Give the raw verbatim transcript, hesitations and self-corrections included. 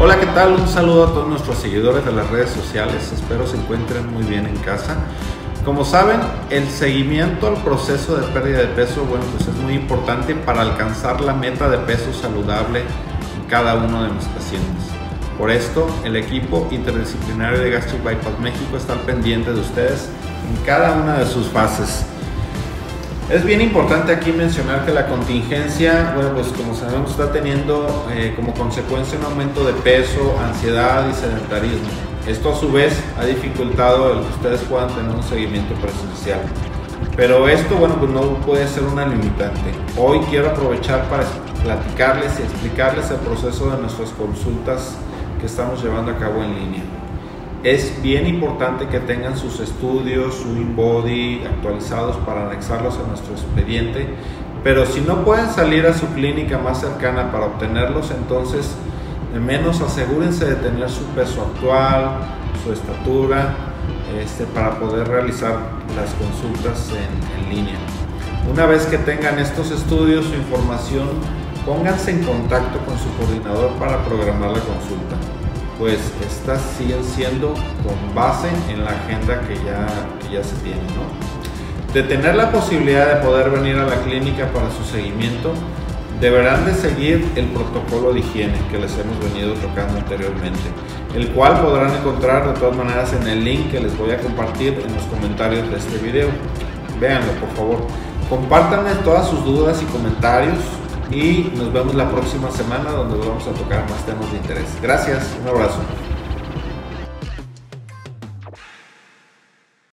Hola, ¿qué tal? Un saludo a todos nuestros seguidores de las redes sociales. Espero se encuentren muy bien en casa. Como saben, el seguimiento al proceso de pérdida de peso, bueno, pues es muy importante para alcanzar la meta de peso saludable en cada uno de mis pacientes. Por esto, el equipo interdisciplinario de Gastric Bypass México está al pendiente de ustedes en cada una de sus fases. Es bien importante aquí mencionar que la contingencia, bueno, pues como sabemos, está teniendo eh, como consecuencia un aumento de peso, ansiedad y sedentarismo. Esto a su vez ha dificultado el que ustedes puedan tener un seguimiento presencial. Pero esto, bueno, pues no puede ser una limitante. Hoy quiero aprovechar para platicarles y explicarles el proceso de nuestras consultas que estamos llevando a cabo en línea. Es bien importante que tengan sus estudios, su InBody actualizados para anexarlos a nuestro expediente, pero si no pueden salir a su clínica más cercana para obtenerlos, entonces de menos asegúrense de tener su peso actual, su estatura, este, para poder realizar las consultas en, en línea. Una vez que tengan estos estudios, su información, pónganse en contacto con su coordinador para programar la consulta, pues estas siguen siendo con base en la agenda que ya, que ya se tiene, ¿no? De tener la posibilidad de poder venir a la clínica para su seguimiento, deberán de seguir el protocolo de higiene que les hemos venido tocando anteriormente, el cual podrán encontrar de todas maneras en el link que les voy a compartir en los comentarios de este video. Véanlo, por favor. Compártanme todas sus dudas y comentarios y nos vemos la próxima semana, donde vamos a tocar más temas de interés. Gracias, un abrazo.